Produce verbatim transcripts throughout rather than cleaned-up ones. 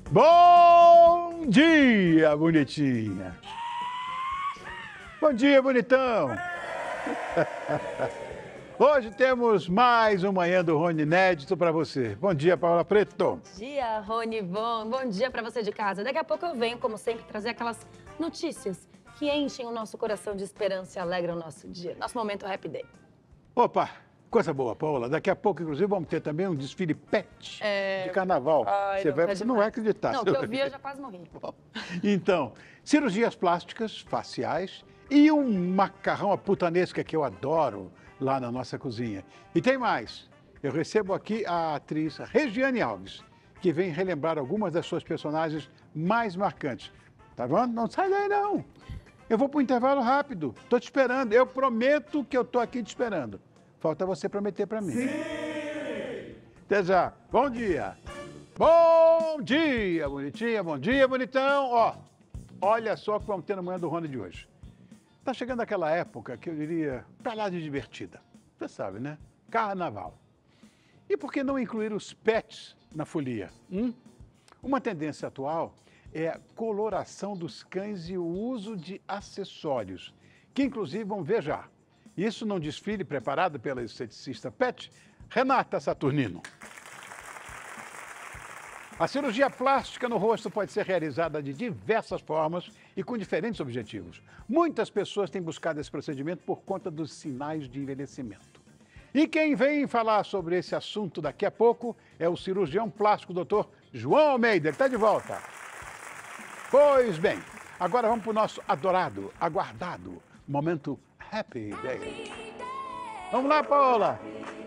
Bom dia, bonitinha. Bom dia, bonitão. Hoje temos mais um Manhã do Rony inédito para você. Bom dia, Paula Preto. Bom dia, Rony Von. Bom dia para você de casa. Daqui a pouco eu venho, como sempre, trazer aquelas notícias que enchem o nosso coração de esperança e alegram o nosso dia. Nosso momento Happy Day. Opa, coisa boa, Paula. Daqui a pouco, inclusive, vamos ter também um desfile pet É... de carnaval. Ai, você não, vai, tá você não vai acreditar. Não, que eu vi, eu já quase morri. Então, cirurgias plásticas, faciais e um macarrão à putanesca que eu adoro lá na nossa cozinha. E tem mais. Eu recebo aqui a atriz Regiane Alves, que vem relembrar algumas das suas personagens mais marcantes. Tá vendo? Não sai daí, não. Eu vou para o intervalo rápido. Estou te esperando. Eu prometo que eu estou aqui te esperando. Falta você prometer para mim. Sim! Até já. Bom dia. Bom dia, bonitinha. Bom dia, bonitão. Ó, olha só o que vamos ter no Manhã do Rony de hoje. Tá chegando aquela época que eu diria pra lá de divertida. Você sabe, né? Carnaval. E por que não incluir os pets na folia? Hum? Uma tendência atual é a coloração dos cães e o uso de acessórios, que inclusive vão ver já. Isso num desfile preparado pela esteticista pet Renata Saturnino. A cirurgia plástica no rosto pode ser realizada de diversas formas e com diferentes objetivos. Muitas pessoas têm buscado esse procedimento por conta dos sinais de envelhecimento. E quem vem falar sobre esse assunto daqui a pouco é o cirurgião plástico doutor João Almeida, que está de volta. Pois bem, agora vamos para o nosso adorado, aguardado momento Happy Day. Vamos lá, Paola.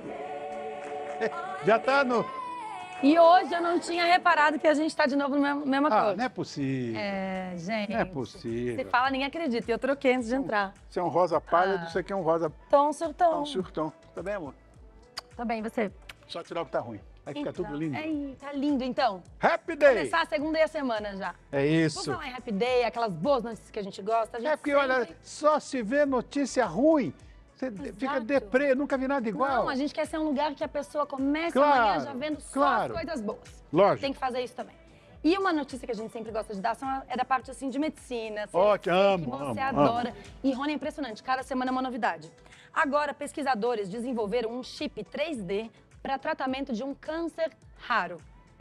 Já está no... E hoje eu não tinha reparado que a gente está de novo no mesmo, mesma Ah, cor. não é possível. É, gente. Não é possível. Você fala, ninguém acredita. E eu troquei antes de entrar. Você é um rosa pálido, Ah. você quer um rosa... Tom surtão. Um surtão. Tá bem, amor? Tá bem, você? Só tirar o que tá ruim. Vai ficar Então, tudo lindo. É, tá lindo, então. Happy Day! Começar a segunda e a semana já. É Vamos isso. falar em Happy Day, aquelas boas notícias que a gente gosta. A gente É porque, sempre... olha, só se vê notícia ruim, você fica Exato. deprê, nunca vi nada igual. Não, a gente quer ser um lugar que a pessoa comece Claro, amanhã já vendo só claro. as coisas boas. Lógico. Tem que fazer isso também. E uma notícia que a gente sempre gosta de dar são a- é da parte assim de medicina. Você- Ótimo, sei amo, que você amo, adora. E Rony, é impressionante, cada semana é uma novidade. Agora, pesquisadores desenvolveram um chip três D para tratamento de um câncer raro.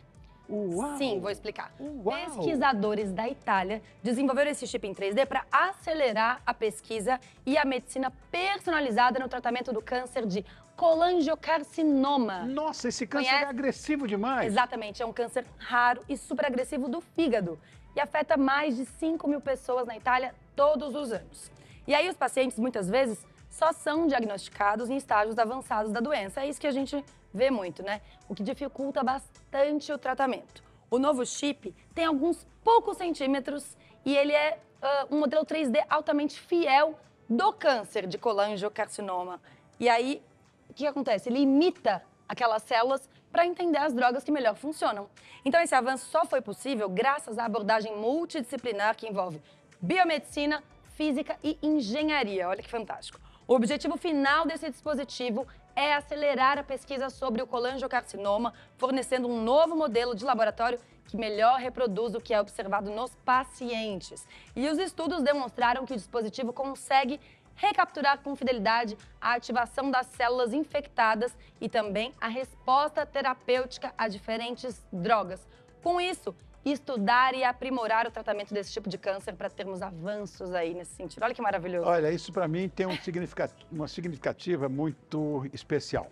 Uau! Sim, vou explicar. Uau. Pesquisadores da Itália desenvolveram esse chip em três D para acelerar a pesquisa e a medicina personalizada no tratamento do câncer de colangiocarcinoma. Nossa, esse câncer Conhece? é agressivo demais. Exatamente, é um câncer raro e super agressivo do fígado e afeta mais de cinco mil pessoas na Itália todos os anos. E aí os pacientes, muitas vezes, só são diagnosticados em estágios avançados da doença. É isso que a gente vê muito, né? O que dificulta bastante o tratamento. O novo chip tem alguns poucos centímetros e ele é uh, um modelo três D altamente fiel do câncer de colangiocarcinoma. E aí, o que acontece? Ele imita aquelas células para entender as drogas que melhor funcionam. Então, esse avanço só foi possível graças à abordagem multidisciplinar que envolve biomedicina, física e engenharia. Olha que fantástico. O objetivo final desse dispositivo é acelerar a pesquisa sobre o colangiocarcinoma, fornecendo um novo modelo de laboratório que melhor reproduz o que é observado nos pacientes. E os estudos demonstraram que o dispositivo consegue recapturar com fidelidade a ativação das células infectadas e também a resposta terapêutica a diferentes drogas. Com isso, estudar e aprimorar o tratamento desse tipo de câncer para termos avanços aí nesse sentido. Olha que maravilhoso. Olha, isso para mim tem um significa- uma significativa muito especial.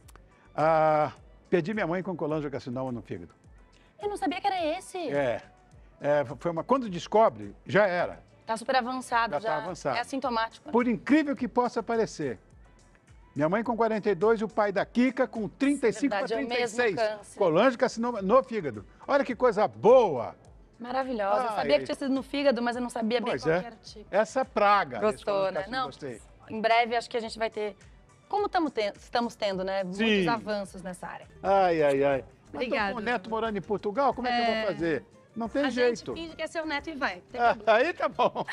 Ah, perdi minha mãe com colangiocarcinoma no fígado. Eu não sabia que era esse. É, é, foi uma, quando descobre, já era. Tá super avançado Já já. tá avançado. É assintomático. Né? Por incrível que possa parecer. Minha mãe com quarenta e dois e o pai da Kika com trinta e cinco para Verdade, é o trinta e seis. mesmo câncer. Colangiocarcinoma no fígado. Olha que coisa boa. Maravilhosa. Eu Ai, sabia ai. que tinha sido no fígado, mas eu não sabia bem Pois qual é. que era o tipo. Essa praga. desse Gostou, né? colangiocarcinoma, Não, Gostei. em breve acho que a gente vai ter, como tamo ten- estamos tendo, né? Muitos Sim. avanços nessa área. Ai, ai, ai. Mas tô Obrigada. com o neto morando em Portugal, como é, que eu É. vou fazer? Não tem a jeito. gente finge que é seu neto e vai. Tem Ah, problema. aí tá bom.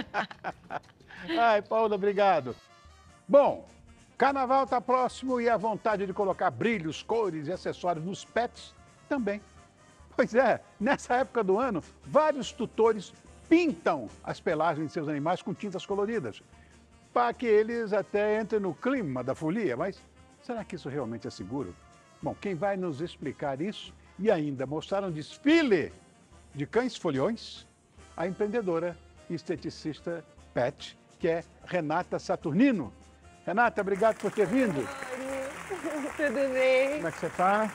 Ai, Paula, obrigado. Bom, carnaval tá próximo e a vontade de colocar brilhos, cores e acessórios nos pets também. Pois é, nessa época do ano, vários tutores pintam as pelagens de seus animais com tintas coloridas, para que eles até entrem no clima da folia. Mas será que isso realmente é seguro? Bom, quem vai nos explicar isso e ainda mostrar um desfile de cães foliões, a empreendedora e esteticista pet, que é Renata Saturnino. Renata, obrigado por ter vindo. Tudo bem? Como é que você está?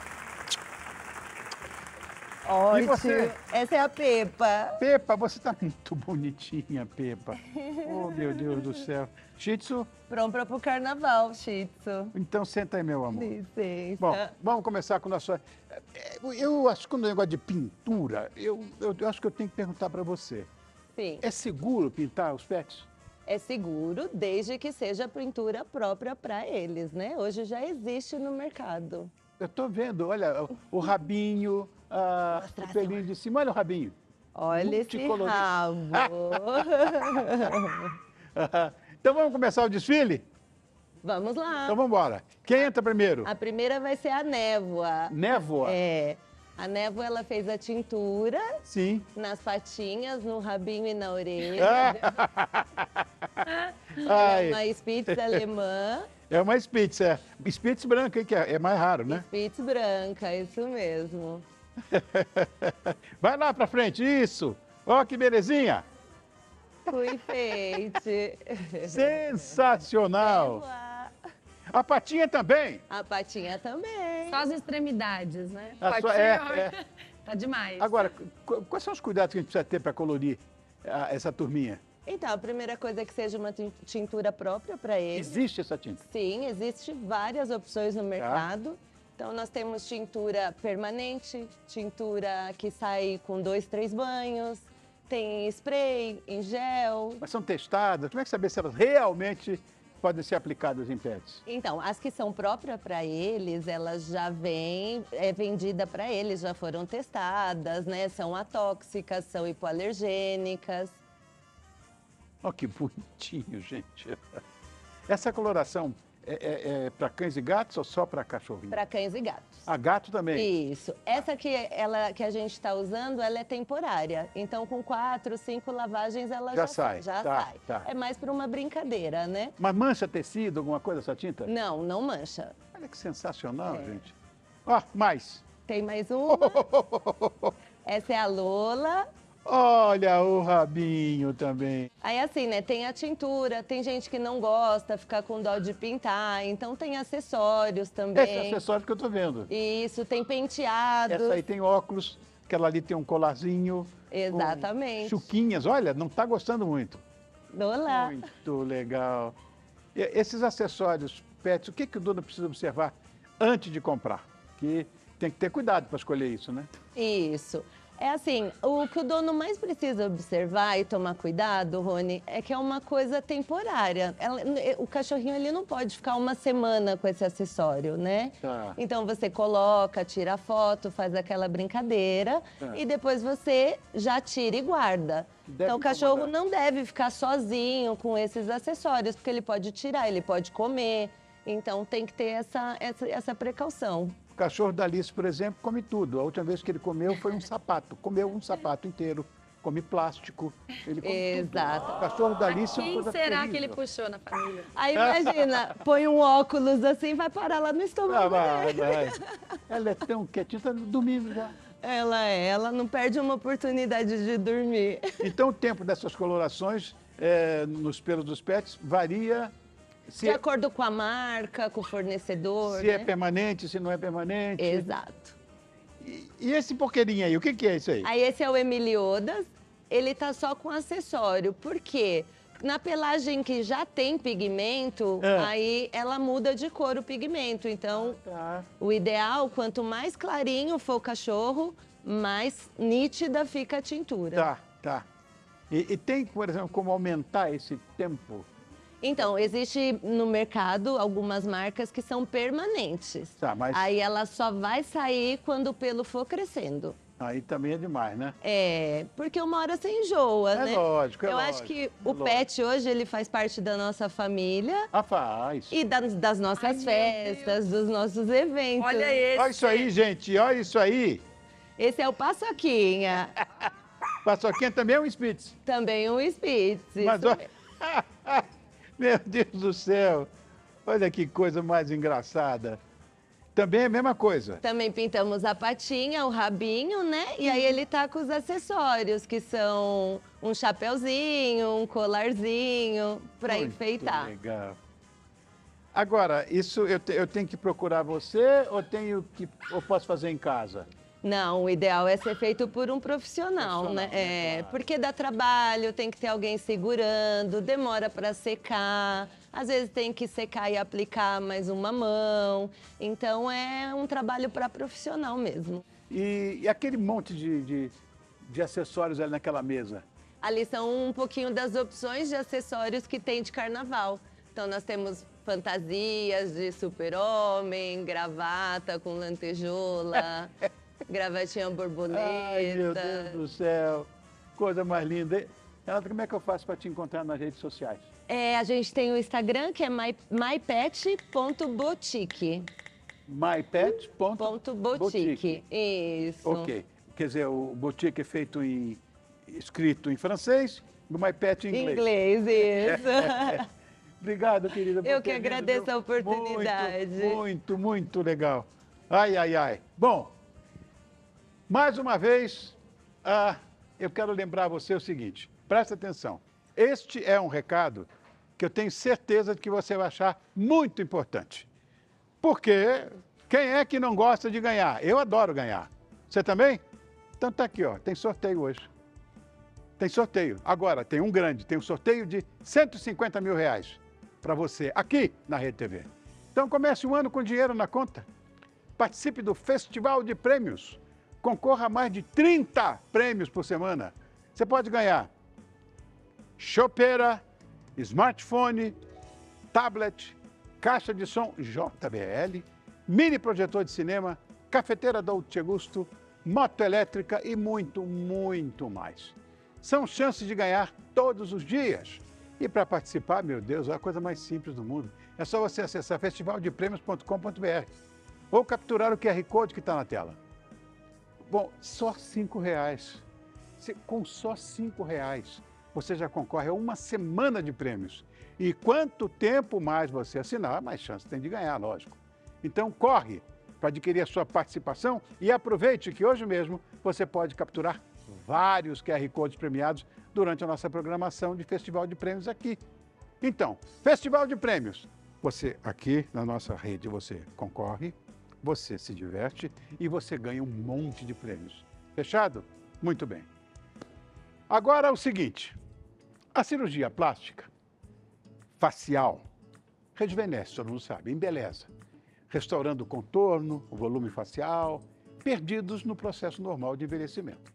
Ótimo. E você? Essa é a Pepa. Pepa, você está muito bonitinha, Pepa. Oh, meu Deus do céu. Shih Tzu? Pronta para o carnaval, Shih Tzu. Então senta aí, meu amor. Licença. Bom, vamos começar com o nosso... Eu acho que no negócio de pintura, eu, eu, eu acho que eu tenho que perguntar para você. Sim. É seguro pintar os pets? É seguro, desde que seja pintura própria para eles, né? Hoje já existe no mercado. Eu estou vendo, olha, o, o rabinho, a, Mostra, o pelinho de cima, olha o rabinho. Olha esse Multicolorido. rabo. Então vamos começar o desfile? Vamos lá. Então vamos embora. Quem entra primeiro? A primeira vai ser a névoa. Névoa? É. A névoa, ela fez a tintura Sim. nas patinhas, no rabinho e na orelha. Ai, Uma Spitz alemã. é uma Spitz, é. Spitz branca, hein, que é, é mais raro, né? Spitz branca, isso mesmo. Vai lá pra frente, isso. Ó, que belezinha. Fui enfeite. Sensacional. Névoa. A patinha também. A patinha também. Só as extremidades, né? A sua- Patinha, é, ó, é. Tá demais. Agora, qu- quais são os cuidados que a gente precisa ter para colorir ah, essa turminha? Então, a primeira coisa é que seja uma tin- tintura própria para eles. Existe essa tinta? Sim, existe várias opções no mercado. Então, nós temos tintura permanente, tintura que sai com dois, três banhos, tem spray, em gel. Mas são testadas? Como é que saber se elas realmente podem ser aplicadas em pets? Então, as que são próprias para eles, elas já vêm, é vendida para eles, já foram testadas, né? São atóxicas, são hipoalergênicas. Olha que bonitinho, gente. Essa coloração é, é- é para cães e gatos ou só para cachorrinho? Para cães e gatos. A gato também? Isso. Essa que, ela, que a gente está usando, ela é temporária. Então, com quatro, cinco lavagens, ela Já já, sai, Já tá, sai. tá. É mais para uma brincadeira, né? Mas mancha tecido, alguma coisa essa tinta? Não, não mancha. Olha que sensacional, É. gente. Ó, mais. Tem mais uma. Essa é a Lola. Olha o rabinho também. Aí assim, né, tem a tintura, tem gente que não gosta, fica com dó de pintar, então tem acessórios também. Esse acessório que eu tô vendo. Isso, tem penteado. Essa aí tem óculos, aquela ali tem um colarzinho. Exatamente. com chuquinhas, olha, não tá gostando muito. Olá. Muito legal. E esses acessórios pets, o que, que o dono precisa observar antes de comprar? Que tem que ter cuidado para escolher isso, né? Isso. É assim, o que o dono mais precisa observar e tomar cuidado, Rony, é que é uma coisa temporária. Ela- o cachorrinho ele não pode ficar uma semana com esse acessório, né? Tá. Então você coloca, tira a foto, faz aquela brincadeira Tá. e depois você já tira e guarda. Deve então o cachorro incomodar. não deve ficar sozinho com esses acessórios, porque ele pode tirar, ele pode comer. Então tem que ter essa, essa, essa precaução. O cachorro da Alice, por exemplo, come tudo. A última vez que ele comeu foi um sapato. Comeu um sapato inteiro. Come plástico. Ele come Exato. tudo. O cachorro da Alice é uma Quem coisa será terrível. que ele puxou na família? Aí imagina, põe um óculos assim, vai parar lá no Ah, estômago. vai, dele. vai. Ela é tão quietinha, está dormindo já. Ela é, ela não perde uma oportunidade de dormir. Então, o tempo dessas colorações é, nos pelos dos pets varia se, De é, acordo com a marca, com o fornecedor, se né? é permanente, se não é permanente. Exato. E, e esse porqueirinho aí, o que, que é isso aí? Aí esse é o Emiliodas, ele tá só com acessório. Por quê? Na pelagem que já tem pigmento, É. aí ela muda de cor o pigmento. Então, Tá. o ideal, quanto mais clarinho for o cachorro, mais nítida fica a tintura. Tá, tá. E, e tem, por exemplo, como aumentar esse tempo? Então, existe no mercado algumas marcas que são permanentes. Tá, mas Aí ela só vai sair quando o pelo for crescendo. aí também é demais, né? É, porque uma hora você enjoa, É né? lógico, é Eu acho lógico, que é o lógico. pet hoje, ele faz parte da nossa família Ah, faz. e das, das nossas Ai, meu festas, dos nossos eventos. Olha esse. Olha isso aí, gente, olha isso aí. Esse é o Paçoquinha. Paçoquinha também é um Spitz. Também um Spitz. Mas olha... Meu Deus do céu. Olha que coisa mais engraçada. Também é a mesma coisa. Também pintamos a patinha, o rabinho, né? E aí ele tá com os acessórios, que são um chapeuzinho, um colarzinho, para enfeitar. Legal. Agora, isso eu, te, eu tenho que procurar você ou tenho que ou posso fazer em casa? Não, o ideal é ser feito por um profissional, Profissional, né? né? É, Claro. porque dá trabalho, tem que ter alguém segurando, demora para secar, às vezes tem que secar e aplicar mais uma mão. Então é um trabalho para profissional mesmo. E, e aquele monte de, de, de acessórios ali naquela mesa? Ali são um pouquinho das opções de acessórios que tem de carnaval. Então nós temos fantasias de super-homem, gravata com lantejola, gravatinha borboleta. Ai, meu Deus do céu, coisa mais linda. hein? Renata, como é que eu faço para te encontrar nas redes sociais? É, a gente tem o Instagram, que é my, mypet ponto boutique. mypet ponto Ponto boutique. Isso. Ok. Quer dizer, o boutique é feito em... escrito em francês, no mypet em inglês. Inglês, isso. Obrigado, querida. por Eu que ter vindo, agradeço viu? a oportunidade. Muito, muito, muito legal. Ai, ai, ai. Bom, mais uma vez, ah, eu quero lembrar você o seguinte, presta atenção. Este é um recado que eu tenho certeza de que você vai achar muito importante. Porque quem é que não gosta de ganhar? Eu adoro ganhar. Você também? Então tá aqui, ó, tem sorteio hoje. Tem sorteio. Agora, tem um grande, tem um sorteio de cento e cinquenta mil reais para você, aqui na Rede T V. Então comece o ano com dinheiro na conta. Participe do Festival de Prêmios. Concorra a mais de trinta prêmios por semana. Você pode ganhar chopeira, smartphone, tablet, caixa de som J B L, mini projetor de cinema, cafeteira Dolce Gusto, moto elétrica e muito, muito mais. São chances de ganhar todos os dias. E para participar, meu Deus, é a coisa mais simples do mundo. É só você acessar festival de prêmios ponto com ponto br ou capturar o Q R Code que está na tela. Bom, só cinco reais. Com só cinco reais, você já concorre a uma semana de prêmios. E quanto tempo mais você assinar, mais chance tem de ganhar, lógico. Então corre para adquirir a sua participação e aproveite que hoje mesmo você pode capturar vários Q R Codes premiados durante a nossa programação de Festival de Prêmios aqui. Então, Festival de Prêmios. Você aqui na nossa rede, você concorre, você se diverte e você ganha um monte de prêmios. Fechado? Muito bem. Agora é o seguinte, a cirurgia plástica facial rejuvenesce, todo mundo sabe, embeleza, restaurando o contorno, o volume facial, perdidos no processo normal de envelhecimento.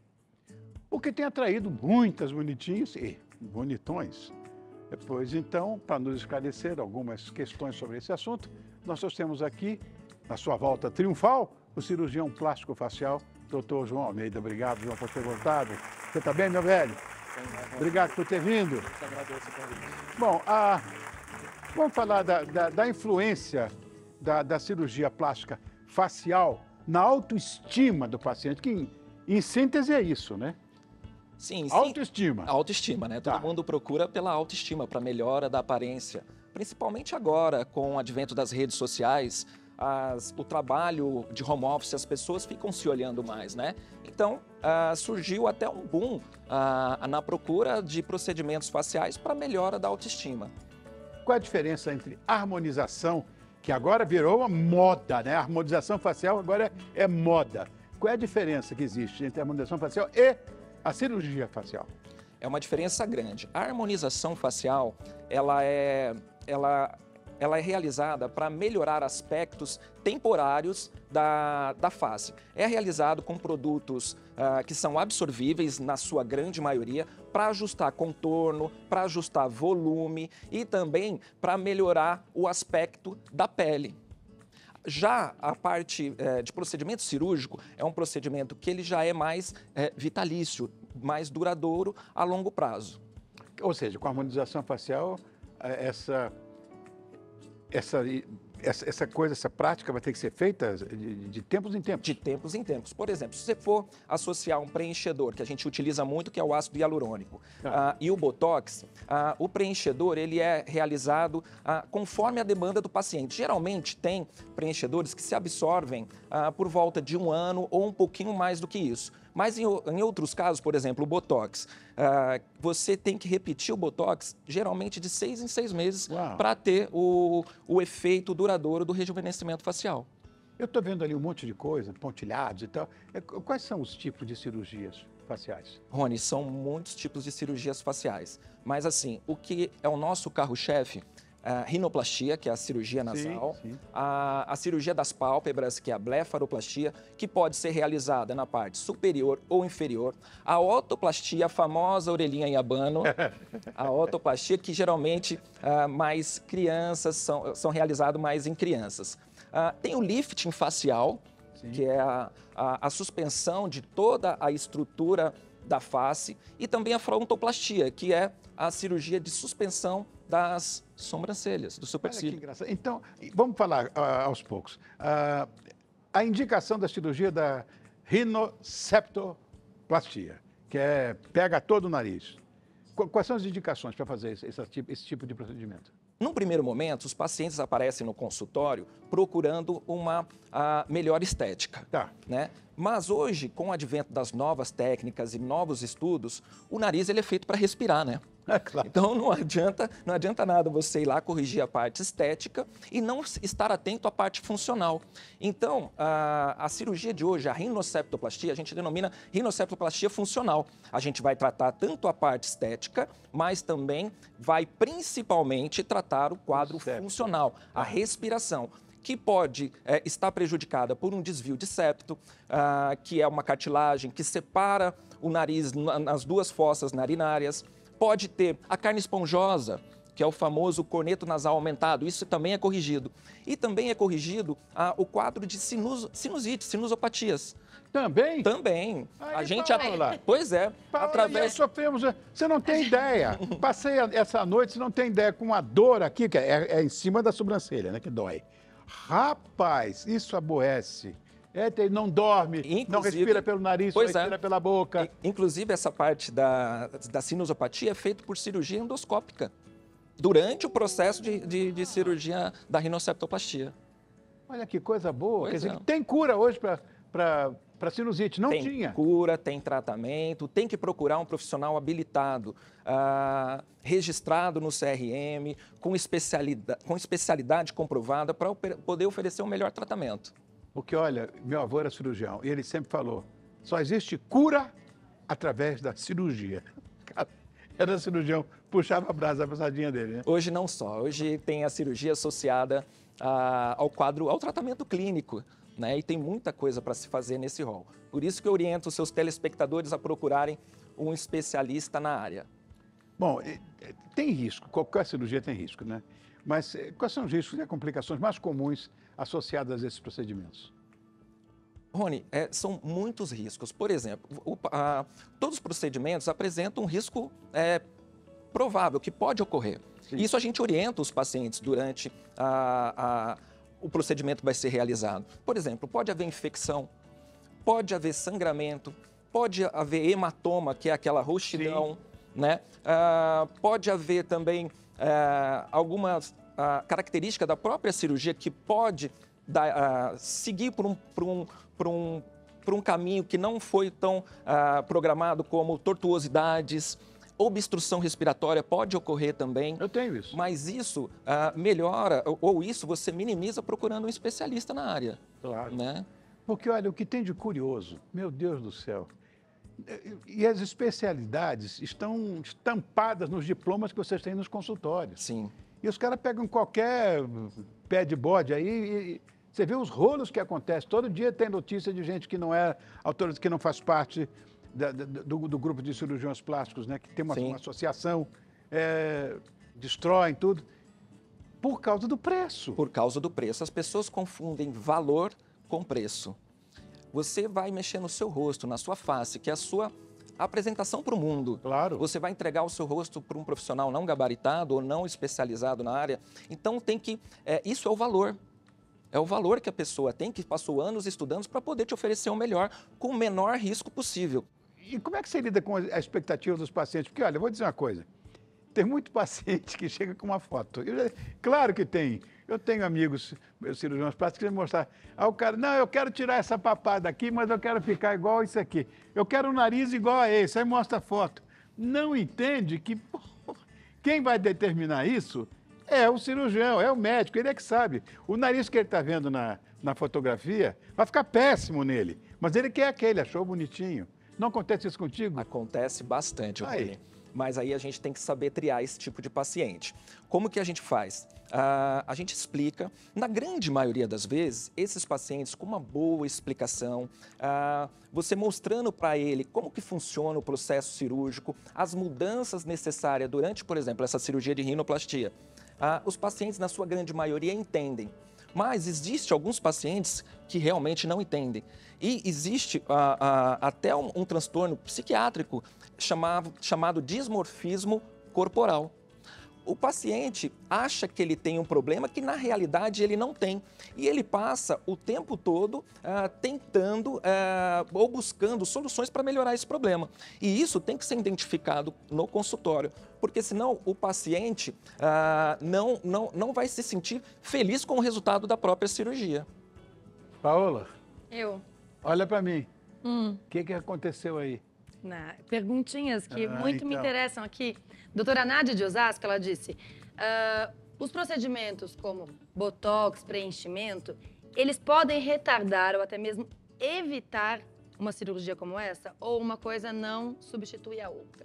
O que tem atraído muitas bonitinhas e bonitões. Pois então, para nos esclarecer algumas questões sobre esse assunto, nós trouxemos aqui, na sua volta triunfal, o cirurgião plástico facial, doutor João Almeida. Obrigado, João, por ter voltado. Você está bem, meu velho? Obrigado por ter vindo. Eu agradeço o convite. Bom, a... vamos falar da, da, da influência da, da cirurgia plástica facial na autoestima do paciente, que em, em síntese é isso, né? Sim, sim. Autoestima. Autoestima, né? Todo Tá. mundo procura pela autoestima, para melhora da aparência. Principalmente agora, com o advento das redes sociais, as, o trabalho de home office, as pessoas ficam se olhando mais, né? Então, ah, surgiu até um boom ah, na procura de procedimentos faciais para melhora da autoestima. Qual a diferença entre harmonização, que agora virou uma moda, né? A harmonização facial agora é, é moda. Qual é a diferença que existe entre a harmonização facial e a cirurgia facial? É uma diferença grande. A harmonização facial, ela é, ela, ela é realizada para melhorar aspectos temporários da, da face. É realizado com produtos ah, que são absorvíveis, na sua grande maioria, para ajustar contorno, para ajustar volume e também para melhorar o aspecto da pele. Já a parte eh, de procedimento cirúrgico é um procedimento que ele já é mais eh, vitalício, mais duradouro a longo prazo. Ou seja, com a harmonização facial, eh, essa, essa essa, essa coisa, essa prática vai ter que ser feita de, de tempos em tempos? De tempos em tempos. Por exemplo, se você for associar um preenchedor, que a gente utiliza muito, que é o ácido hialurônico, Ah. ah, e o Botox, ah, o preenchedor ele é realizado ah, conforme a demanda do paciente. Geralmente tem preenchedores que se absorvem ah, por volta de um ano ou um pouquinho mais do que isso. Mas em, o- em outros casos, por exemplo, o Botox, ah, você tem que repetir o Botox geralmente de seis em seis meses Uau. para ter o, o efeito duradouro do rejuvenescimento facial. Eu estou vendo ali um monte de coisa, pontilhados e tal. É, quais são os tipos de cirurgias faciais? Rony, são muitos tipos de cirurgias faciais. Mas, assim, o que é o nosso carro-chefe, a rinoplastia, que é a cirurgia nasal, Sim, sim. A, a cirurgia das pálpebras, que é a blefaroplastia, que pode ser realizada na parte superior ou inferior, a otoplastia, a famosa orelhinha em abano, a otoplastia, que geralmente ah, mais crianças são, são realizadas mais em crianças. Ah, tem o lifting facial, Sim. que é a, a, a suspensão de toda a estrutura da face, e também a frontoplastia, que é a cirurgia de suspensão das sobrancelhas, do Olha que supercílio. engraçado. Então, vamos falar ah, aos poucos. Ah, a indicação da cirurgia da rinoceptoplastia, que é pega todo o nariz. Qu- Quais são as indicações para fazer esse, esse tipo- esse tipo de procedimento? Num primeiro momento, os pacientes aparecem no consultório procurando uma ah, melhor estética. Tá. Né? Mas hoje, com o advento das novas técnicas e novos estudos, o nariz ele é feito para respirar, né? É claro. Então não adianta, não adianta nada você ir lá corrigir a parte estética e não estar atento à parte funcional. Então, a, a cirurgia de hoje, a rinoceptoplastia, a gente denomina rinoceptoplastia funcional. A gente vai tratar tanto a parte estética, mas também vai principalmente tratar o quadro septo. funcional, a respiração, que pode é, estar prejudicada por um desvio de septo, ah, que é uma cartilagem que separa o nariz na- nas duas fossas narinárias. Pode ter a carne esponjosa, que é o famoso corneto nasal aumentado, isso também é corrigido. E também é corrigido ah, o quadro de sinus, sinusite, sinusopatias. Também? Também. Aí, a gente... Paola. Pois é, Paola, através... nós sofremos. Você não tem ideia. Passei a- essa noite, você não tem ideia, com uma dor aqui, que é, é em cima da sobrancelha, né? Que dói. Rapaz, isso aborrece. É, tem- não dorme, não Inclusive- respira pelo nariz, só Pois é. respira pela boca. In- Inclusive, essa parte da, da sinusopatia é feita por cirurgia endoscópica, durante o processo de, de, de cirurgia da rinoceptoplastia. Olha que coisa boa. Pois Quer dizer, é. que tem cura hoje para sinusite. Não tem tinha. cura, tem tratamento, tem que procurar um profissional habilitado, ah, registrado no C R M, com especialidade, com especialidade comprovada para poder oferecer um melhor tratamento. Porque, olha, meu avô era cirurgião e ele sempre falou: só existe cura através da cirurgia. Cara, era cirurgião, puxava a brasa, a abraçadinha dele, né? Hoje não só, hoje tem a cirurgia associada ah, ao quadro, ao tratamento clínico, né? E tem muita coisa para se fazer nesse rol. Por isso que eu oriento os seus telespectadores a procurarem um especialista na área. Bom, eh, eh, tem risco, qualquer cirurgia tem risco, né? Mas eh, quais são os riscos e as complicações mais comuns associadas a esses procedimentos? Rony, é, são muitos riscos. Por exemplo, o- a- todos os procedimentos apresentam um risco é, provável, que pode ocorrer. Sim. Isso a gente orienta os pacientes durante a- a- o procedimento que vai ser realizado. Por exemplo, pode haver infecção, pode haver sangramento, pode haver hematoma, que é aquela roxidão, né? Ah, pode haver também ah, algumas ah, características da própria cirurgia que pode dar, ah, seguir por um, por, um, por, um, por um caminho que não foi tão ah, programado, como tortuosidades, obstrução respiratória pode ocorrer também. Eu tenho isso. Mas isso ah, melhora, ou, ou isso você minimiza procurando um especialista na área, Claro. né? Porque, olha, o que tem de curioso, meu Deus do céu, e as especialidades estão estampadas nos diplomas que vocês têm nos consultórios. Sim. E os caras pegam qualquer pé de bode aí e você vê os rolos que acontecem. Todo dia tem notícia de gente que não é autor, que não faz parte da- da- do, do grupo de cirurgiões plásticos, né? Que tem uma, Sim. uma associação, é, destroem tudo, por causa do preço. Por causa do preço. As pessoas confundem valor com preço. Você vai mexer no seu rosto, na sua face, que é a sua apresentação para o mundo. Claro. Você vai entregar o seu rosto para um profissional não gabaritado ou não especializado na área. Então tem que. É, isso é o valor. É o valor que a pessoa tem, que passou anos estudando para poder te oferecer o melhor com o menor risco possível. E como é que você lida com a expectativa dos pacientes? Porque, olha, eu vou dizer uma coisa. Tem muito paciente que chega com uma foto. Eu já- claro que tem. Eu tenho amigos, meus cirurgiões plásticos, que me mostrar. Aí o cara, não, eu quero tirar essa papada aqui, mas eu quero ficar igual isso aqui. Eu quero um nariz igual a esse. Aí mostra a foto. Não entende que pô, quem vai determinar isso é o cirurgião, é o médico, ele é que sabe. O nariz que ele está vendo na, na fotografia vai ficar péssimo nele, mas ele quer aquele, achou bonitinho. Não acontece isso contigo? Acontece bastante, Aí. Rony. Mas aí a gente tem que saber triar esse tipo de paciente. Como que a gente faz? Ah, a gente explica, na grande maioria das vezes, esses pacientes com uma boa explicação, ah, você mostrando para ele como que funciona o processo cirúrgico, as mudanças necessárias durante, por exemplo, essa cirurgia de rinoplastia. Ah, os pacientes, na sua grande maioria, entendem. Mas existe alguns pacientes que realmente não entendem. E existe ah, ah, até um, um transtorno psiquiátrico chamado, chamado dismorfismo corporal. O paciente acha que ele tem um problema que, na realidade, ele não tem. E ele passa o tempo todo ah, tentando ah, ou buscando soluções para melhorar esse problema. E isso tem que ser identificado no consultório, porque senão o paciente ah, não, não, não vai se sentir feliz com o resultado da própria cirurgia. Paola, Eu. olha para mim. Hum. O que, que aconteceu aí? Na- perguntinhas que Ah, muito me então. interessam aqui. Doutora Nádia de Osasco, ela disse, ah, os procedimentos como botox, preenchimento, eles podem retardar ou até mesmo evitar uma cirurgia como essa? Ou uma coisa não substitui a outra?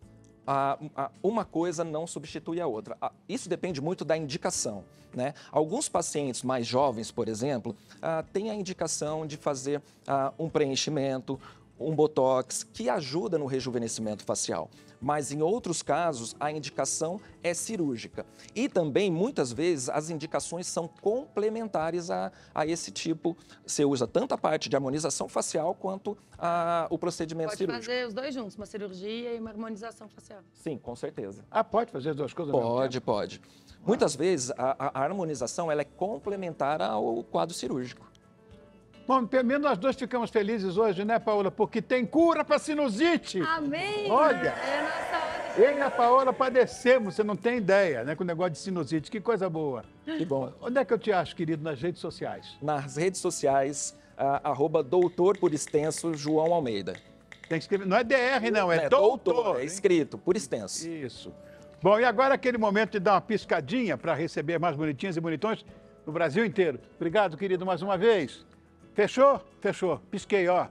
a- a- uma coisa não substitui a outra. A- Isso depende muito da indicação, né? Alguns pacientes mais jovens, por exemplo, ah, têm a indicação de fazer ah, um preenchimento, um botox, que ajuda no rejuvenescimento facial. Mas em outros casos, a indicação é cirúrgica. E também, muitas vezes, as indicações são complementares a, a esse tipo. Você usa tanto a parte de harmonização facial quanto a, o procedimento Pode cirúrgico. fazer os dois juntos, uma cirurgia e uma harmonização facial. Sim, com certeza. Ah, pode fazer as duas coisas ao mesmo Pode, tempo? pode. Muitas vezes, a, a- a harmonização ela é complementar ao quadro cirúrgico. Bom, pelo menos nós dois ficamos felizes hoje, né, Paola? Porque tem cura para sinusite. Amém! Olha! É a nossa hora. Eu e a Paola padecemos, você não tem ideia, né, com o negócio de sinusite. Que coisa boa. Que bom. Onde é que eu te acho, querido, nas redes sociais? Nas redes sociais, ah, arroba doutor por extenso João Almeida. Tem que escrever, não é D R não, é, É doutor. é hein? escrito, por extenso. Isso. Bom, e agora aquele momento de dar uma piscadinha para receber mais bonitinhas e bonitões no Brasil inteiro. Obrigado, querido, mais uma vez. Fechou? Fechou. Pisquei, ó.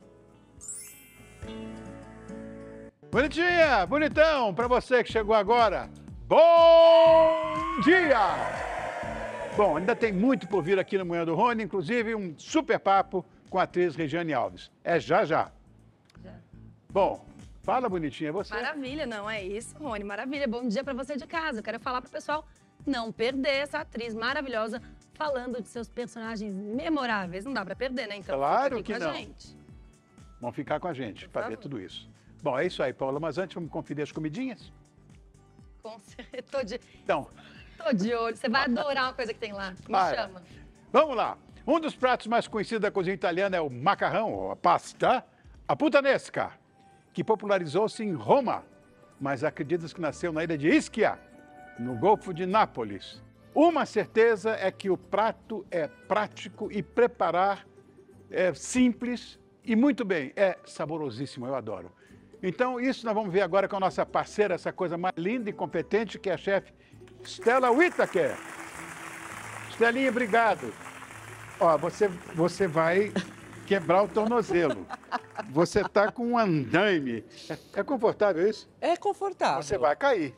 Bonitinha, bonitão, para você que chegou agora. Bom dia! Bom, ainda tem muito por vir aqui no Manhã do Rony, inclusive um super papo com a atriz Regiane Alves. É já já. Já. Bom, fala, bonitinha, você. Maravilha, não é isso, Rony? Maravilha. Bom dia pra você de casa. Eu quero falar pro pessoal não perder essa atriz maravilhosa falando de seus personagens memoráveis. Não dá pra perder, né? Então, Claro fica aqui que com a não. gente. Vão ficar com a gente para ver favor. tudo isso. Bom, é isso aí, Paula. Mas antes, vamos conferir as comidinhas? Com certeza. Tô de, Então, tô de olho. Você vai adorar uma coisa que tem lá. Me Vai. chama. vamos lá. Um dos pratos mais conhecidos da cozinha italiana é o macarrão, ou a pasta, a puttanesca, que popularizou-se em Roma, mas acredita-se que nasceu na ilha de Ischia, no Golfo de Nápoles. Uma certeza é que o prato é prático e preparar é simples e muito bem. É saborosíssimo, eu adoro. Então, isso nós vamos ver agora com a nossa parceira, essa coisa mais linda e competente, que é a chefe Stella Whittaker. Estelinha, obrigado. Ó, você, você vai quebrar o tornozelo. Você tá com um andaime. É, é confortável isso? É confortável. Você vai cair.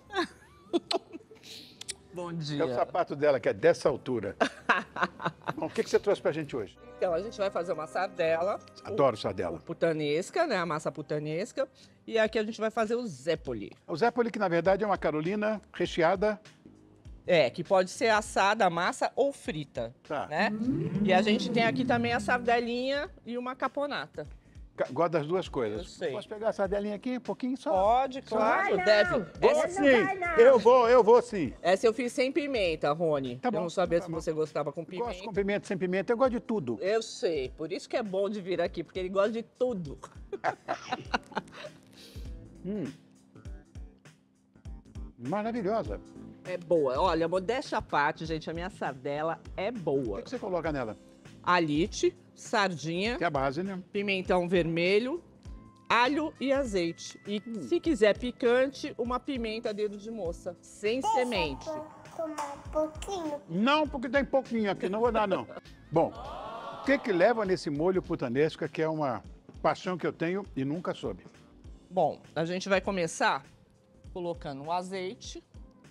Bom É o dia. sapato dela, que é dessa altura. Bom, o que, que você trouxe pra gente hoje? Então, a gente vai fazer uma sardela. Adoro o sardela. putanesca, né? A massa putanesca. E aqui a gente vai fazer o zépoli. O Zépoli, que na verdade é uma carolina recheada. É, que pode ser assada, a massa ou frita, Tá. né? E a gente tem aqui também a sardelinha e uma caponata. Ca- Gosto das duas Eu coisas. sei. Posso pegar a sardelinha aqui um pouquinho só? Pode, claro, Vai, deve. não. Vou Essa, Essa sim. não vai, não. Eu vou, eu vou sim. essa eu fiz sem pimenta, Rony. Tá bom, Eu não sabia tá se bom. você gostava com pimenta. Gosto com pimenta, sem pimenta, eu gosto de tudo. Eu sei, por isso que é bom de vir aqui, porque ele gosta de tudo. Hum. Maravilhosa. É boa. Olha, modéstia à parte, gente, a minha sardela é O boa. que que você coloca nela? Alite, sardinha, Tem a base, né? pimentão vermelho, alho e azeite. E se quiser picante, uma pimenta dedo de moça, sem semente. Tomar um pouquinho. Não, porque tem pouquinho aqui, não vou dar não. Bom, o que que leva nesse molho putanesca, que é uma paixão que eu tenho e nunca soube? Bom, a gente vai começar colocando o azeite.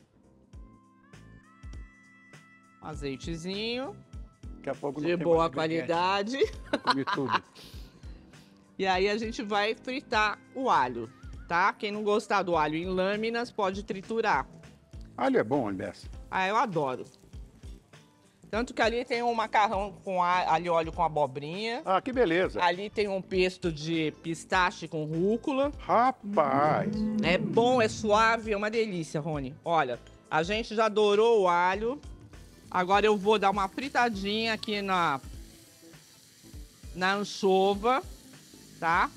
Azeitezinho, Daqui a pouco não de tem boa mais qualidade. ingrediente. Comi tudo. E aí a gente vai fritar o alho, tá? Quem não gostar do alho em lâminas, pode triturar. Alho é bom, Alberto. Ah, eu adoro. Tanto que ali tem um macarrão com a- alho e óleo com abobrinha. Ah, que beleza. Ali tem um pesto de pistache com rúcula. Rapaz. É bom, é suave, é uma delícia, Rony. Olha, a gente já dourou o alho. Agora eu vou dar uma fritadinha aqui na, na anchova, tá?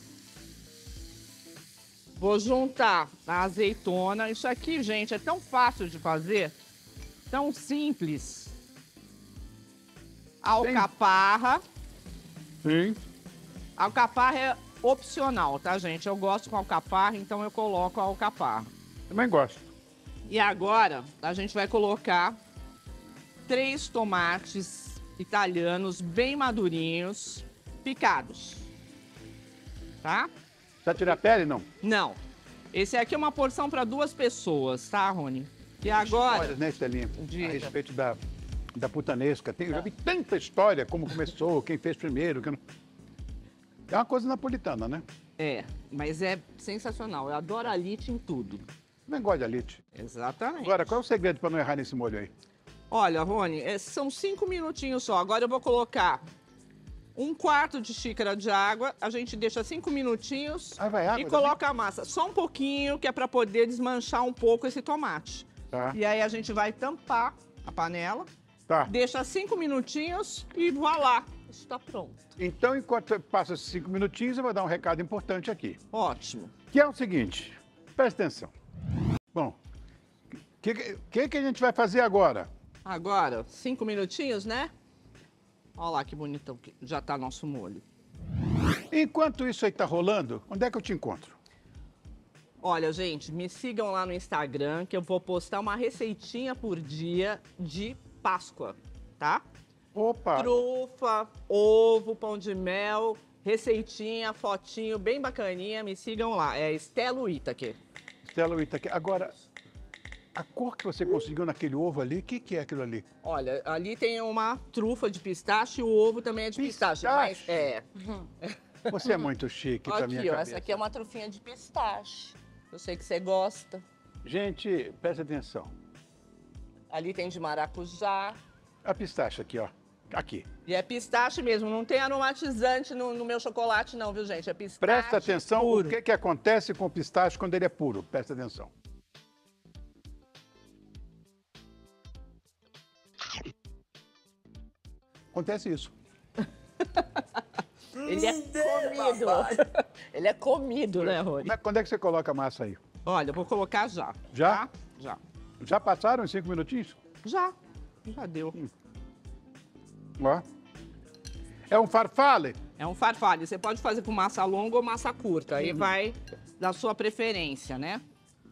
Vou juntar a azeitona. Isso aqui, gente, é tão fácil de fazer, tão simples. Alcaparra. Sim. Alcaparra é opcional, tá, gente? Eu gosto com alcaparra, então eu coloco a alcaparra. Também gosto. E agora, a gente vai colocar três tomates italianos bem madurinhos, picados. Tá? Precisa tirar a pele, não? Não. Esse aqui é uma porção para duas pessoas, tá, Rony? E agora... Olha, né, Estelinha? Diga. A respeito da, da putanesca. Tem, eu já vi tanta história, como começou, quem fez primeiro. Quem não... É uma coisa napolitana, né? É, mas é sensacional. Eu adoro alite em tudo. Também gosto de alite. Exatamente. Agora, qual é o segredo para não errar nesse molho aí? Olha, Rony, é- são cinco minutinhos só. Agora eu vou colocar um quarto de xícara de água. A gente deixa cinco minutinhos Ah, vai água e também? coloca a massa. Só um pouquinho, que é para poder desmanchar um pouco esse tomate. Tá. E aí a gente vai tampar a panela, Tá. deixa cinco minutinhos e voilá. Isso está pronto. Então, enquanto passa esses cinco minutinhos, eu vou dar um recado importante aqui. Ótimo. Que é o seguinte, presta atenção. Bom, o que, que, que a gente vai fazer agora? Agora, cinco minutinhos, né? Olha lá que bonitão que já tá nosso molho. Enquanto isso aí tá rolando, onde é que eu te encontro? Olha, gente, me sigam lá no Instagram que eu vou postar uma receitinha por dia de Páscoa, tá? Opa! Trufa, ovo, pão de mel, receitinha, fotinho bem bacaninha. Me sigam lá. É Estelo Itaque. Stella Itaque. Agora, a cor que você conseguiu naquele ovo ali, o que, que é aquilo ali? Olha, ali tem uma trufa de pistache e o ovo também é de pistache. Mas Pistache? é. Você é muito chique pra minha Aqui, ó, cabeça. essa aqui é uma trufinha de pistache. Eu sei que você gosta. Gente, presta atenção. Ali tem de maracujá. A pistache aqui, ó. Aqui. E é pistache mesmo, não tem aromatizante no, no meu chocolate não, viu, gente? É pistache Presta atenção puro. o que, que acontece com o pistache quando ele é puro. Presta atenção. Acontece isso. Ele é comido. Ele é comido, né, Rony? Como é- Quando é que você coloca a massa aí? Olha, eu vou colocar já. Já? tá? Já. Já passaram os cinco minutinhos? Já. Já deu. Ó. É um farfalle? É um farfalle. Você pode fazer com massa longa ou massa curta. Aí vai da sua preferência, né?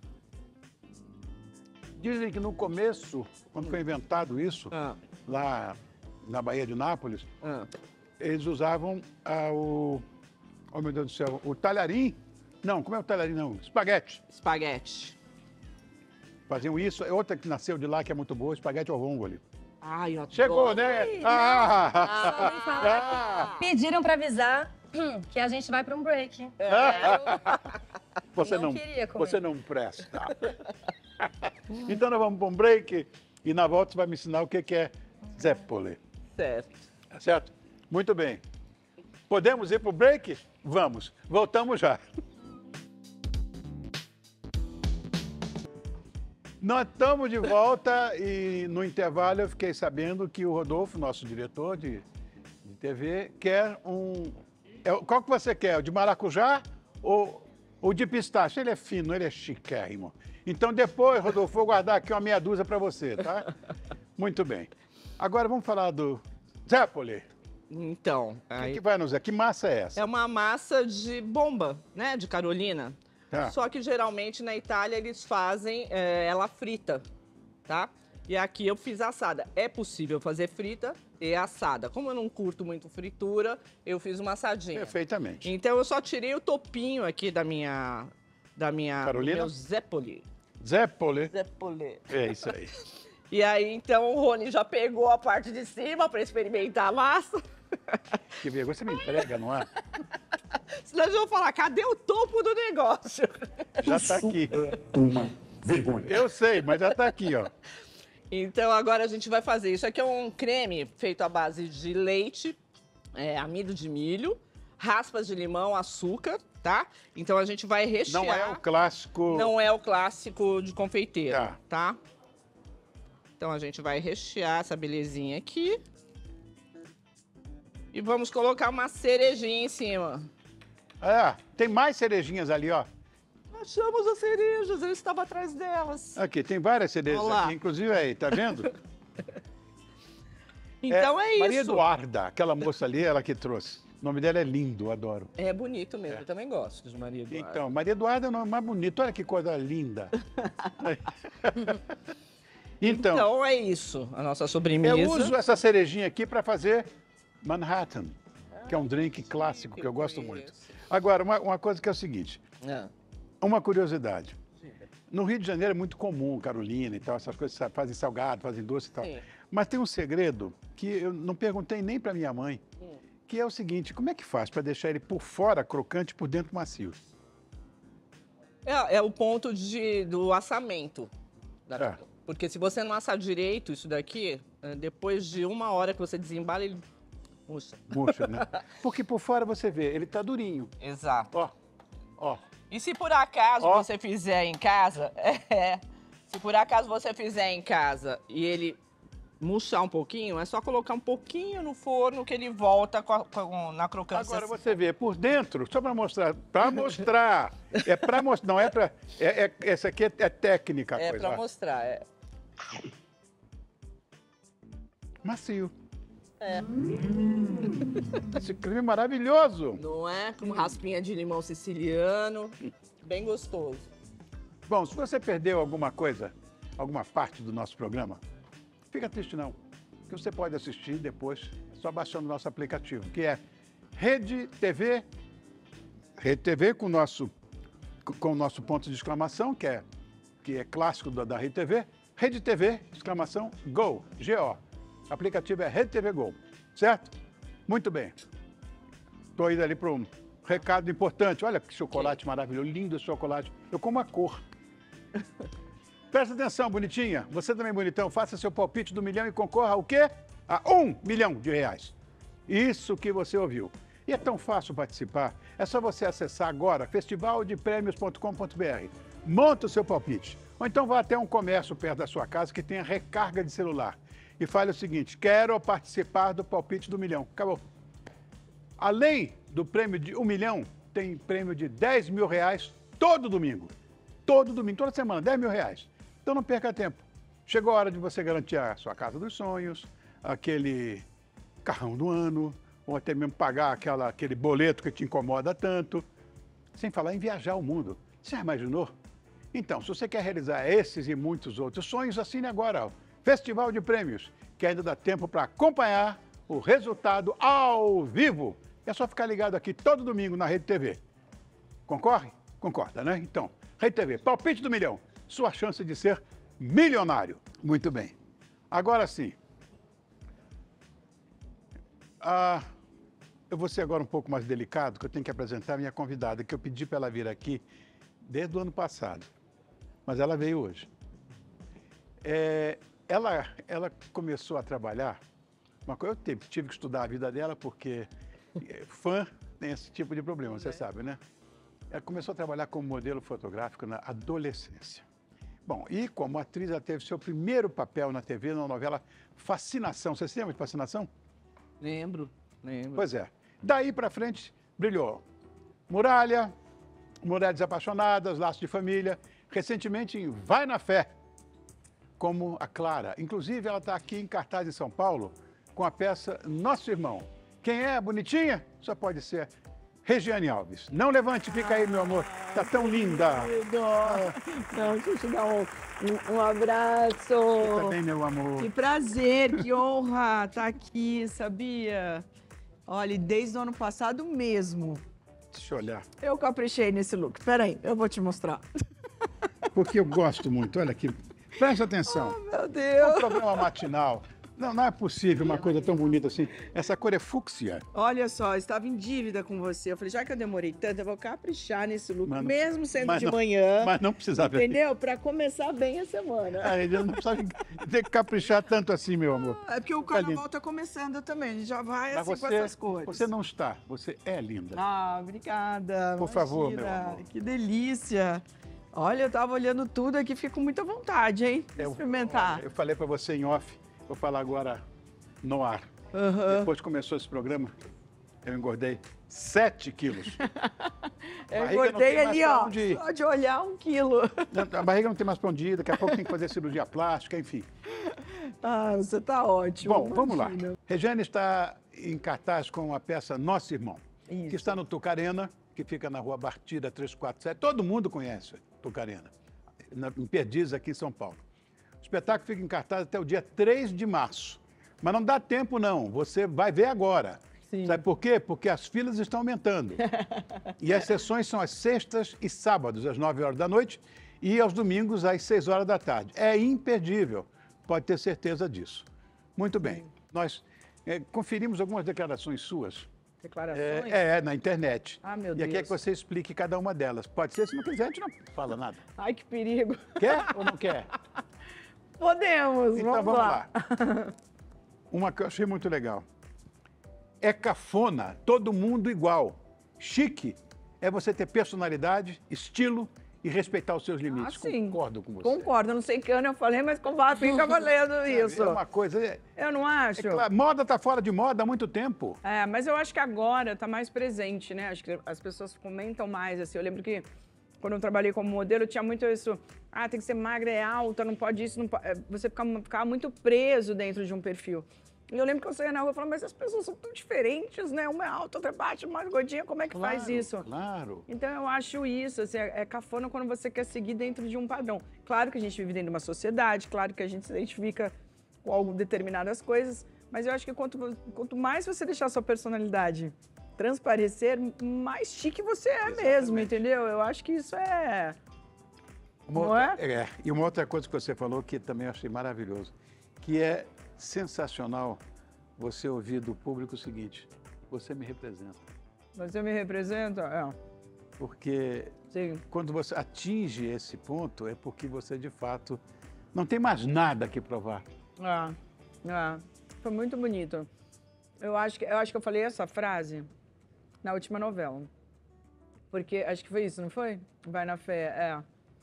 Dizem que no começo, quando foi inventado isso, Ah, lá na Baía de Nápoles, ah. eles usavam ah, o... Oh, meu Deus do céu. O talharim. Não, como é o talharim? Não. Espaguete. Espaguete. Faziam isso. É outra que nasceu de lá, que é muito boa, espaguete ao vongole. Ai, eu adoro. Chegou, né? Ah! Só me falar que pediram pra avisar que a gente vai pra um break. Você Não não, queria comer. você não presta. Então nós vamos para um break e na volta você vai me ensinar o que que é zeppole. Certo. Tá certo? Muito bem. Podemos ir para o break? Vamos. Voltamos já. Nós estamos de volta e no intervalo eu fiquei sabendo que o Rodolfo, nosso diretor de, de T V, quer um... É, qual que você quer? O de maracujá ou o de pistache? Ele é fino, ele é chiquérrimo. Então depois, Rodolfo, vou guardar aqui uma meia dúzia para você, tá? Muito bem. Agora vamos falar do Zeppoli. Então, O que, aí- que vai nos dizer? Que massa é essa? é uma massa de bomba, né? De Carolina. Tá. Só que geralmente na Itália eles fazem é, ela frita, tá? E aqui eu fiz assada. É possível fazer frita e assada. Como eu não curto muito fritura, eu fiz uma assadinha. Perfeitamente. Então eu só tirei o topinho aqui da minha da minha Carolina? do meu Zeppoli. Zeppoli. Zeppoli. É isso aí. E aí então o Rony já pegou a parte de cima para experimentar a massa. Que vergonha, você me entrega, não é? Senão eles vão falar, cadê o topo do negócio? Já está aqui. Uma vergonha. Eu sei, mas já está aqui, ó. Então agora a gente vai fazer. Isso aqui é um creme feito à base de leite, é, amido de milho, raspas de limão, açúcar, tá? Então a gente vai rechear. Não é o clássico. Não é o clássico de confeiteiro, Tá. tá? Então a gente vai rechear essa belezinha aqui. E vamos colocar uma cerejinha em cima. Ah, tem mais cerejinhas ali, ó. Achamos as cerejas, eu estava atrás delas. Aqui, tem várias cerejas Olha lá. aqui, inclusive aí, tá vendo? Então é, Maria isso. Eduarda, aquela moça ali, ela que trouxe. O nome dela é lindo, eu adoro. É bonito mesmo, eu também gosto de Maria Eduarda. Então, Maria Eduarda é o nome mais bonito. Olha que coisa linda. então, Então é isso, a nossa sobremesa. eu uso essa cerejinha aqui para fazer Manhattan, que é um drink clássico que eu gosto muito. Agora, uma, uma coisa que é o seguinte, Ah, uma curiosidade. No Rio de Janeiro é muito comum, Carolina e tal, essas coisas, sabe, fazem salgado, fazem doce e tal. Sim. Mas tem um segredo que eu não perguntei nem para minha mãe, Hum. que é o seguinte, como é que faz para deixar ele por fora crocante e por dentro macio? É, é o ponto de, do assamento. da- É. Porque se você não assar direito isso daqui, eh, depois de uma hora que você desembala, ele murcha. Murcha, né? Porque por fora você vê, ele tá durinho. Exato. Ó, ó. E se por acaso Ó. você fizer em casa, é, se por acaso você fizer em casa e ele murchar um pouquinho, é só colocar um pouquinho no forno que ele volta com a- com- na crocância. Agora você vê, por dentro, só para mostrar, para mostrar. É para mostrar, não é para. É, é, essa aqui é, é técnica a É coisa. pra ó. mostrar, é. Macio. É. Esse creme é maravilhoso. Não é? Com raspinha de limão siciliano, bem gostoso. Bom, se você perdeu alguma coisa, alguma parte do nosso programa, fica triste não, que você pode assistir depois, só baixando o nosso aplicativo, que é Rede T V, Rede T V com o nosso, com o nosso ponto de exclamação, que é, que é clássico da, da Rede T V, Rede T V, exclamação, Go, G O. O aplicativo é Rede T V Go, certo? Muito bem. Estou indo ali para um recado importante. Olha que chocolate maravilhoso, lindo esse chocolate. Eu como a cor. Presta atenção, bonitinha. Você também, bonitão, faça seu palpite do milhão e concorra ao quê? A um milhão de reais. Isso que você ouviu. E é tão fácil participar. É só você acessar agora festival de prêmios ponto com ponto br. Monta o seu palpite. Ou então vá até um comércio perto da sua casa que tenha recarga de celular. E fale o seguinte, quero participar do palpite do milhão. Acabou. Além do prêmio de um milhão, tem prêmio de dez mil reais todo domingo. Todo domingo, toda semana, dez mil reais. Então não perca tempo. Chegou a hora de você garantir a sua casa dos sonhos, aquele carrão do ano, ou até mesmo pagar aquela, aquele boleto que te incomoda tanto. Sem falar em viajar o mundo. Você já imaginou? Então, se você quer realizar esses e muitos outros sonhos, assine agora o Festival de Prêmios, que ainda dá tempo para acompanhar o resultado ao vivo. É só ficar ligado aqui todo domingo na Rede T V. Concorre? Concorda, né? Então, Rede T V, palpite do milhão. Sua chance de ser milionário. Muito bem. Agora sim. Ah, eu vou ser agora um pouco mais delicado, que eu tenho que apresentar a minha convidada, que eu pedi para ela vir aqui desde o ano passado. Mas ela veio hoje. É, ela, ela começou a trabalhar, uma coisa eu tive, tive que estudar a vida dela, porque fã tem esse tipo de problema, você sabe, né? Ela começou a trabalhar como modelo fotográfico na adolescência. Bom, e como atriz, ela teve seu primeiro papel na T V na novela Fascinação. Você se lembra de Fascinação? Lembro, lembro. Pois é. Daí pra frente, brilhou. Muralha, Mulheres Apaixonadas, Laços de Família. Recentemente em Vai na Fé, como a Clara. Inclusive, ela está aqui em cartaz em São Paulo com a peça Nosso Irmão. Quem é a bonitinha? Só pode ser Regiane Alves. Não levante, fica aí, meu amor. Tá tão linda. Não, deixa eu te dar um, um, um abraço. Você também, meu amor. Que prazer, que honra estar aqui, sabia? Olha, e desde o ano passado mesmo, Deixa eu olhar. eu caprichei nesse look. Peraí, eu vou te mostrar. Porque eu gosto muito. Olha aqui. Presta atenção. Oh, meu É um Deus. programa matinal. Não, não é possível uma coisa tão bonita assim. Essa cor é fúcsia. Olha só, eu estava em dívida com você. Eu falei, já que eu demorei tanto, eu vou caprichar nesse look, Mas não- mesmo sendo mas de não- manhã. Mas não precisava. Entendeu? Para começar bem a semana. Ah, ele não precisava ter que caprichar tanto assim, meu amor. É porque o Fica lindo. carnaval tá começando também. A gente já vai Mas assim com você, essas cores. você não está. Você é linda. Ah, obrigada. Por favor, imagina. meu amor. Que delícia. Olha, eu tava olhando tudo aqui, fico com muita vontade, hein? de Eu- experimentar. olha, Eu falei para você em off, vou falar agora no ar. Aham. Depois que começou esse programa, eu engordei sete quilos. Eu barriga não engordei tem mais ali, pra ó. onde ir. Só de olhar um quilo. A barriga não tem mais pra onde ir, daqui a pouco tem que fazer cirurgia plástica, enfim. Ah, você tá ótimo. Bom, vamos lá. imagina. Regiane está em cartaz com a peça Nosso Irmão, Isso. que está no Tucarena, que fica na rua Bartira trezentos e quarenta e sete. Todo mundo conhece Tucarena, na- em Perdizes, aqui em São Paulo. O espetáculo fica em cartaz até o dia três de março. Mas não dá tempo, não. Você vai ver agora. Sim. Sabe por quê? Porque as filas estão aumentando. E as sessões são às sextas e sábados, às nove horas da noite, e aos domingos, às seis horas da tarde. É imperdível. Pode ter certeza disso. Muito bem. Nós eh, conferimos algumas declarações suas. Declarações? É, é, na internet. Ah, meu E aqui é Deus. que você explique cada uma delas. Pode ser, se não quiser, a gente não fala nada. Ai, que perigo. Quer ou não quer? Podemos, Então vamos, vamos lá. lá. Uma que eu achei muito legal. É cafona, todo mundo igual. Chique é você ter personalidade, estilo e respeitar os seus limites. Ah, sim. Concordo com você. Concordo, eu não sei que ano eu falei, mas com o fica valendo isso. É uma coisa... É, Eu não acho. é claro, moda está fora de moda há muito tempo. É, mas eu acho que agora tá mais presente, né? Acho que as pessoas comentam mais, assim. Eu lembro que quando eu trabalhei como modelo, tinha muito isso. Ah, tem que ser magra, é alta, não pode isso, não pode... é, Você ficava, ficava muito preso dentro de um perfil. E eu lembro que eu saía na rua e falava, mas as pessoas são tão diferentes, né? Uma é alta, outra é baixa, uma é gordinha, como é que faz Claro, isso? Claro. Então eu acho isso, assim, é é cafona quando você quer seguir dentro de um padrão. Claro que a gente vive dentro de uma sociedade, claro que a gente se identifica com algo, determinadas coisas, mas eu acho que quanto, quanto mais você deixar sua personalidade transparecer, mais chique você é mesmo, Exatamente. entendeu? Eu acho que isso é... Uma Não outra, é? E uma outra coisa que você falou que também eu achei maravilhoso, que é sensacional você ouvir do público o seguinte: você me representa. Você me representa? É, Porque sim. quando você atinge esse ponto, é porque você de fato não tem mais nada que provar. Ah, ah, foi muito bonito. Eu acho, que, eu acho que eu falei essa frase na última novela. Porque, acho que foi isso, não foi? Vai na fé, é.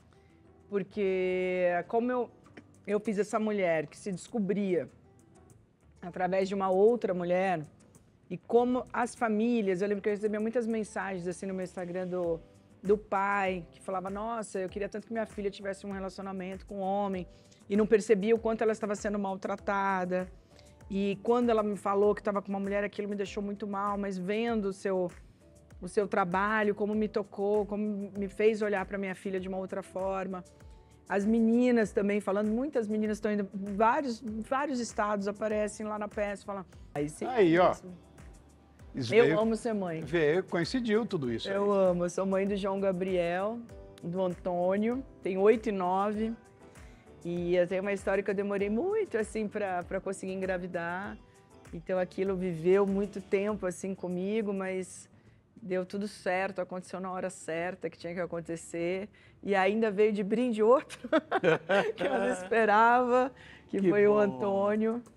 Porque como eu, eu fiz essa mulher que se descobria através de uma outra mulher, e como as famílias, eu lembro que eu recebia muitas mensagens assim no meu Instagram do, do pai, que falava, nossa, eu queria tanto que minha filha tivesse um relacionamento com um homem, e não percebia o quanto ela estava sendo maltratada. E quando ela me falou que estava com uma mulher, aquilo me deixou muito mal, mas vendo o seu, o seu trabalho, como me tocou, como me fez olhar para minha filha de uma outra forma. As meninas também falando, muitas meninas estão indo, vários, vários estados aparecem lá na peça, falando... Aí, sim, Aí, ó. isso. Isso Eu veio- amo ser mãe. veio- coincidiu tudo isso. Eu aí. amo, eu sou mãe do João Gabriel, do Antônio, tem oito e nove. E eu tenho uma história que eu demorei muito, assim, para conseguir engravidar. Então, aquilo viveu muito tempo, assim, comigo, mas deu tudo certo, aconteceu na hora certa que tinha que acontecer. E ainda veio de brinde outro, que eu não esperava, que, Que foi o bom. Antônio.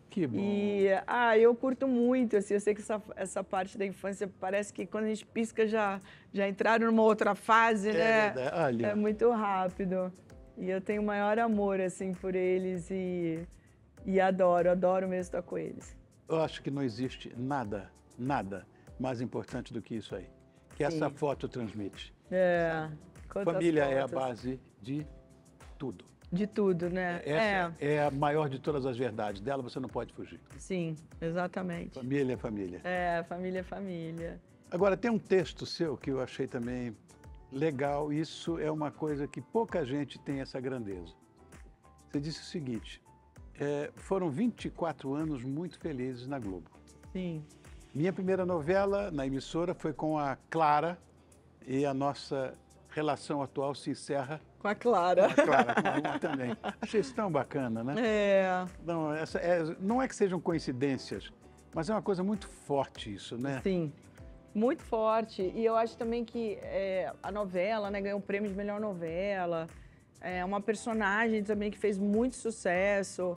Que bom. E, ah, eu curto muito, assim, eu sei que essa, essa parte da infância parece que quando a gente pisca já, já entraram numa outra fase, É né? verdade. Olha. É muito rápido. E eu tenho o maior amor, assim, por eles e, e adoro, adoro mesmo estar com eles. Eu acho que não existe nada, nada mais importante do que isso aí. Que essa Sim. foto transmite. É. Quantas Família é a fotos. base de tudo. De tudo, né? Essa é. a maior de todas as verdades. Dela você não pode fugir. Sim, exatamente. Família é família. É, família é família. Agora, tem um texto seu que eu achei também legal. Isso é uma coisa que pouca gente tem essa grandeza. Você disse o seguinte, é, foram vinte e quatro anos muito felizes na Globo. Sim. Minha primeira novela na emissora foi com a Clara e a nossa relação atual se encerra Com a Clara. com a Clara, com a Luma também. Achei isso tão bacana, né? É, Não, essa é, não é que sejam coincidências, mas é uma coisa muito forte isso, né? sim. Muito forte. E eu acho também que é, a novela, né, ganhou o prêmio de melhor novela. É uma personagem também que fez muito sucesso.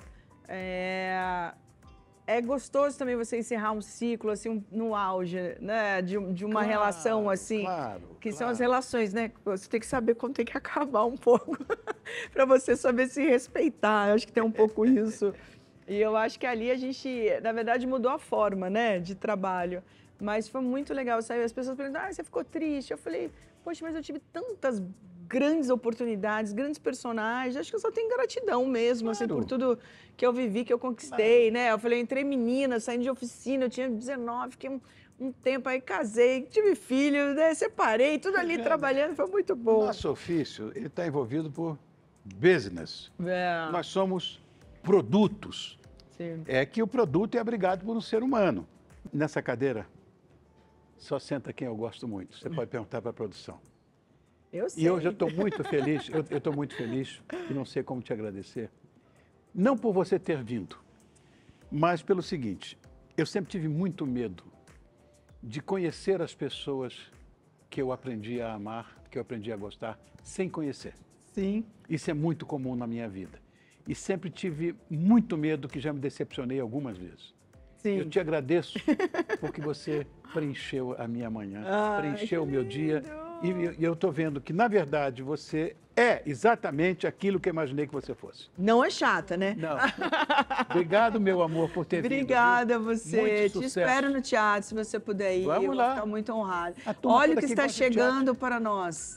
É, é gostoso também você encerrar um ciclo, assim, um- no auge, né, de, de uma Claro, relação, assim. claro, Que são claro. as relações, né? Você tem que saber quando tem que acabar um pouco, para você saber se respeitar. Eu acho que tem um pouco isso. E eu acho que ali a gente, na verdade, mudou a forma, né, de trabalho. Mas foi muito legal, sabe? As pessoas perguntam, ah, você ficou triste? Eu falei, poxa, mas eu tive tantas grandes oportunidades, grandes personagens. Acho que eu só tenho gratidão mesmo, assim, Claro. por tudo que eu vivi, que eu conquistei, né? Eu falei, eu entrei menina, saindo de oficina, eu tinha dezenove, fiquei um, um tempo aí, casei, tive filho, né? Separei, tudo ali trabalhando, foi muito bom. Nosso ofício ele está envolvido por business. É, Nós somos produtos. sim. É que o produto é abrigado por um ser humano. Nessa cadeira, só senta quem eu gosto muito. Você pode perguntar para a produção. Eu sei. E hoje eu estou muito feliz, eu estou muito feliz e não sei como te agradecer. Não por você ter vindo, mas pelo seguinte, eu sempre tive muito medo de conhecer as pessoas que eu aprendi a amar, que eu aprendi a gostar, sem conhecer. Sim. Isso é muito comum na minha vida. E sempre tive muito medo, que já me decepcionei algumas vezes. Sim. Eu te agradeço porque você preencheu a minha manhã, Ai, preencheu o que meu dia. lindo! E, e eu estou vendo que, na verdade, você é exatamente aquilo que eu imaginei que você fosse. Não é chata, né? Não. Obrigado, meu amor, por ter Obrigada a vindo. você. Muito Te sucesso. espero no teatro, se você puder ir. Vamos eu lá. vou ficar muito honrada. A turma Olha o toda que que está gosta de chegando para nós.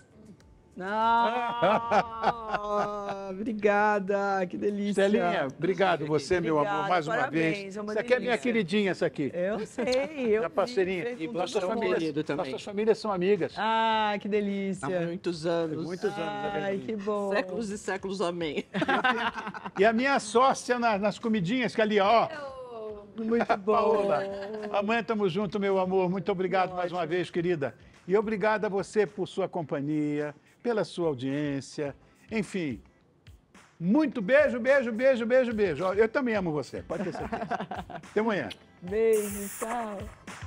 Ah, obrigada, que delícia. Estelinha, obrigado você, meu amor, Obrigada, mais uma parabéns, vez. é uma Essa aqui é minha delícia. queridinha, essa aqui. Eu sei, eu Minha parceirinha. vi, fez E com nossa todo família. amor. Querido também. Nossas famílias são amigas. Ah, que Há delícia. muitos anos. Muitos anos, é Ai, verdade. que bom. Séculos e séculos, amém. E a minha sócia na- nas comidinhas, que ali, ó. Muito bom. Paola, amanhã estamos juntos, meu amor. Muito obrigado mais uma vez, querida. E obrigado a você por sua companhia, pela sua audiência. Enfim, muito beijo, beijo, beijo, beijo, beijo. Ó, eu também amo você, pode ter certeza. Até amanhã. Beijo, tchau.